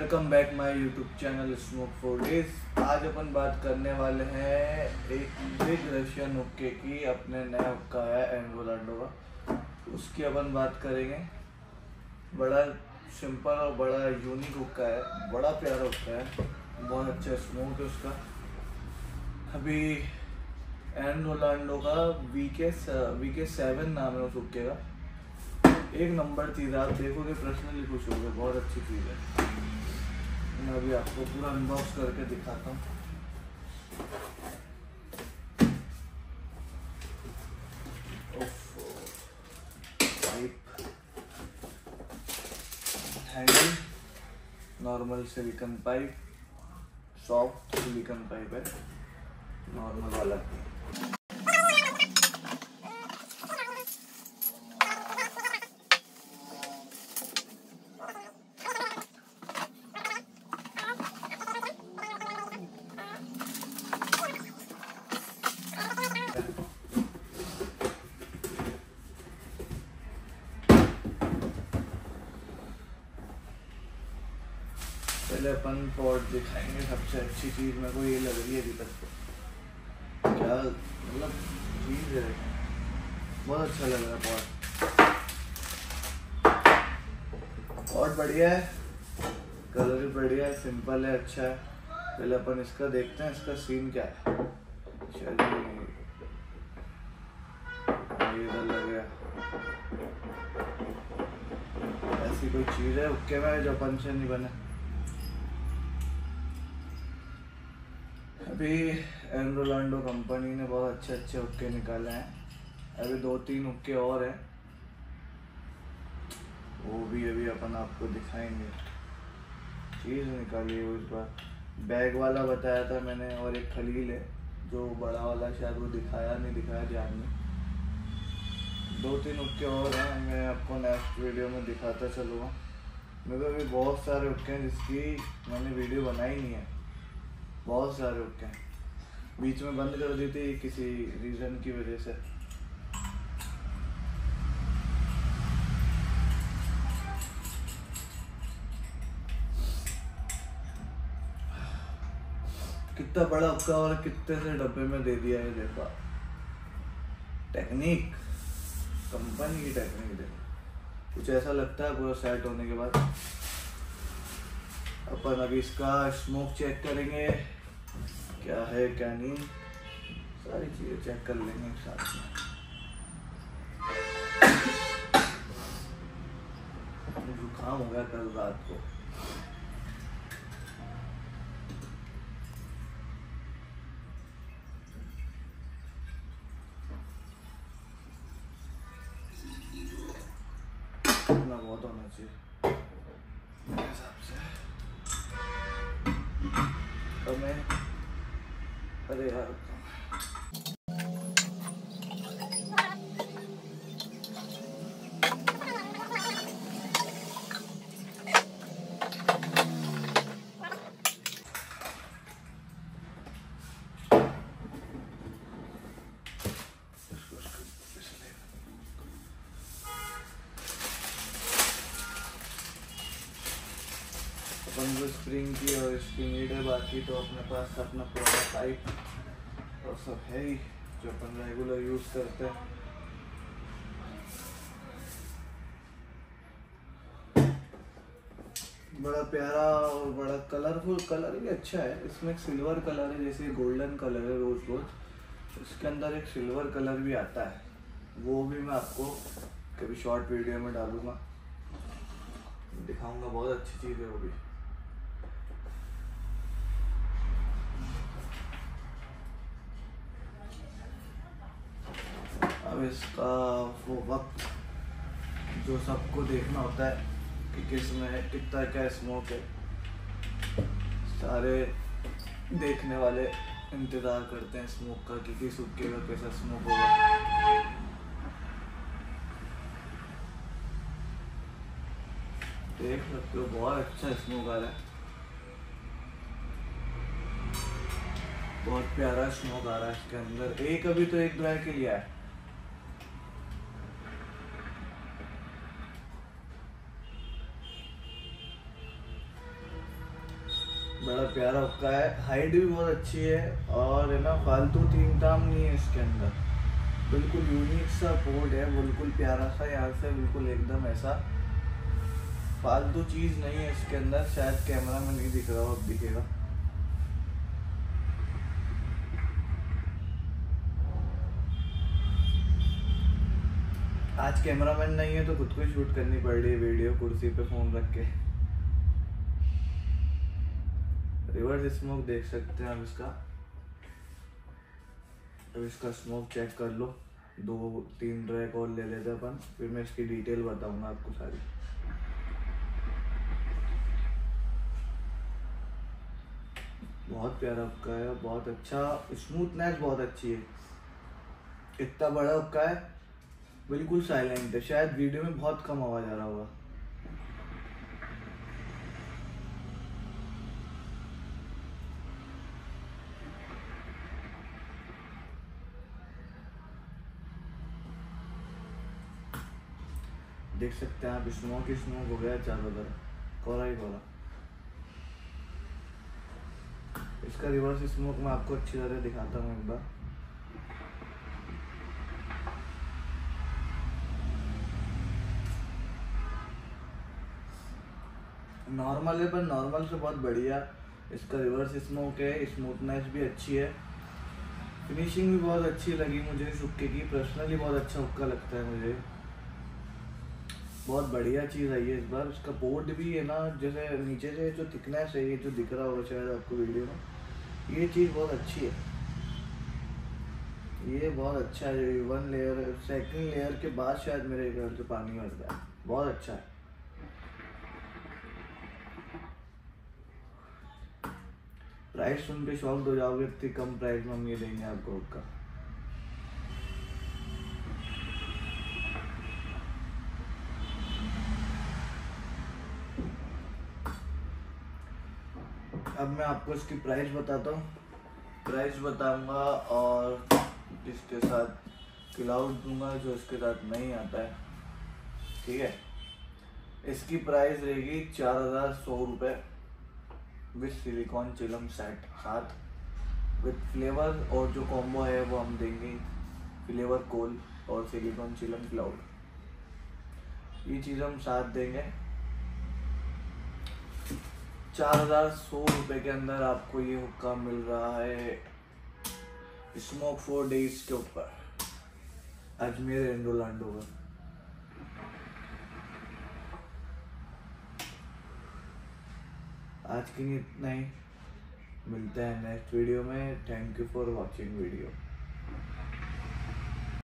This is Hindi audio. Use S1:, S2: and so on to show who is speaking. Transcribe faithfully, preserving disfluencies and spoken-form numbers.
S1: Welcome back my YouTube channel smoke for days. आज अपन बात करने वाले हैं एक बिग रशियन हुक्के की। अपने नया हुक्का है एंड रोलांडो का, उसकी अपन बात करेंगे। बड़ा सिंपल और बड़ा यूनिक हुक्का है, बड़ा प्यारा हुक्का है, बहुत अच्छा स्मोक है उसका। अभी एंड रोलांडो का V K V K seven नाम है उस हुक्के का। एक नंबर चीज़, आप देखोगे पर्सनली खुश होगे, बहुत अच्छी चीज़ है। मैं अभी आपको पूरा अनबॉक्स करके दिखाता हूँ। Pipe handle normal silicone pipe, soft silicone pipe है, नॉर्मल वाला। पहले अपन पॉट दिखाएंगे। सबसे अच्छी चीज़ मेरे को ये लग रही है अभी तक, क्या मतलब चीज़ है, बहुत अच्छा लग रहा है पॉट। पॉट बढ़िया है, कलर भी बढ़िया है, सिंपल है, अच्छा है। पहले अपन इसका देखते हैं, इसका सीन क्या है। चलिए, ये इधर लग गया। ऐसी कोई चीज़ है हुक्के में जो अपन से नहीं बना। अभी एंड रोलांडो कंपनी ने बहुत अच्छे अच्छे हुक्के निकाले हैं। अभी दो तीन हुक्के और हैं, वो भी अभी अपन आपको दिखाएंगे। चीज़ निकाली है इस बार, बैग वाला बताया था मैंने, और एक खलील है जो बड़ा वाला, शायद वो दिखाया नहीं दिखाया ध्यान में। दो तीन हुक्के और हैं, मैं आपको नेक्स्ट वीडियो में दिखाता चलूँगा। मेरे को अभी बहुत सारे हुक्के हैं जिसकी मैंने वीडियो बनाई नहीं है, बहुत सारे हुक्के हैं। बीच में बंद कर दी थी किसी रीज़न की वजह से। कितना बड़ा हुक्का और कितने से डब्बे में दे दिया है, देखा। टेक्निक, कंपनी की टेक्निक देखो, कुछ ऐसा लगता है पूरा सेट होने के बाद। अपन अभी इसका स्मोक चेक करेंगे, क्या है क्या नहीं, सारी चीजें चेक कर लेंगे एक साथ में। जुकाम हो गया कल रात को। इतना बहुत होना चाहिए मेरे हिसाब से। तो मैं अरे यार अपन जो स्प्रिंग की और इसकी नीड है, बाकी तो अपने पास अपना पुराना पाइप और सब है ही जो अपन रेगुलर यूज करते हैं। बड़ा प्यारा और बड़ा कलरफुल, कलर भी अच्छा है। इसमें एक सिल्वर कलर है, जैसे गोल्डन कलर है रोज रोज, इसके अंदर एक सिल्वर कलर भी आता है। वो भी मैं आपको कभी शॉर्ट वीडियो में डालूंगा, दिखाऊंगा। बहुत अच्छी चीज़ है वो भी। अब इसका वो वक्त जो सबको देखना होता है कि किस में कितना क्या स्मोक है, सारे देखने वाले इंतज़ार करते हैं स्मोक का कि किस हुक्के का कैसा स्मोक होगा। देख सकते हो बहुत अच्छा स्मोक आ रहा है, बहुत प्यारा स्मोक आ रहा है इसके अंदर। एक अभी तो एक ड्राई के लिया है। बड़ा प्यारा हुक्का है, हाइट भी बहुत अच्छी है और है ना फालतू तीन ताम नहीं है इसके अंदर, बिल्कुल यूनिक सा पोर्ट है, बिल्कुल प्यारा सा, यहाँ से बिल्कुल एकदम ऐसा फालतू चीज़ नहीं है इसके अंदर। शायद कैमरा में नहीं दिख रहा हो, अब दिखेगा। आज कैमरामैन नहीं है तो खुद को ही शूट करनी पड़ रही है वीडियो, कुर्सी पे फोन रख के। रिवर्स स्मोक देख सकते हैं आप इसका। अब इसका स्मोक चेक कर लो, दो तीन ट्रैक और ले लेते अपन, फिर मैं इसकी डिटेल बताऊंगा आपको सारी। बहुत प्यारा हुक्का है, बहुत अच्छा, स्मूथनेस बहुत अच्छी है, इतना बड़ा हुक्का है, बिल्कुल साइलेंट है। शायद वीडियो में बहुत कम आवाज आ रहा होगा। देख सकते हैं आप, स्मोक ही स्मोक हो गया चारों तरफ, कोरा ही कोरा। इसका रिवर्स स्मोक मैं आपको अच्छी तरह दिखाता हूँ एक बार। नॉर्मल है पर नॉर्मल से बहुत बढ़िया इसका रिवर्स स्मोक है, स्मूथनेस भी अच्छी है, फिनिशिंग भी बहुत अच्छी लगी मुझे इस हुक्के की। पर्सनली बहुत अच्छा हुक्का लगता है मुझे, बहुत बढ़िया चीज़ आई है इस बार। इसका पोर्ट भी है ना, जैसे नीचे से जो थिकनेस है, ये जो दिख रहा होगा शायद आपको वीडियो में, ये चीज़ बहुत अच्छी है, ये बहुत अच्छा है। वन लेयर, सेकंड लेयर के बाद शायद मेरे घर से पानी भरता है, बहुत अच्छा है। प्राइस सुन के शॉक्ड हो जाओगे, इतनी कम प्राइस में हम ये देंगे आपको हुक्का। अब मैं आपको इसकी प्राइस बताता हूँ, प्राइस बताऊंगा और इसके साथ क्लाउड दूंगा जो इसके साथ नहीं आता है, ठीक है। इसकी प्राइस रहेगी चार हज़ार सौ रुपये विथ सिलिकॉन चिलम सेट साथ, विथ फ्लेवर, और जो कॉम्बो है वो हम देंगे फ्लेवर कोल और सिलिकॉन चिलम क्लाउड, ये चीज़ हम साथ देंगे। चार हजार सौ रुपये के अंदर आपको ये हुक्का मिल रहा है स्मोक फोर डेज के ऊपर, अजमेर एंड रोलांडो का। आज के लिए इतना ही, मिलते हैं नेक्स्ट वीडियो में। Thank you for watching video.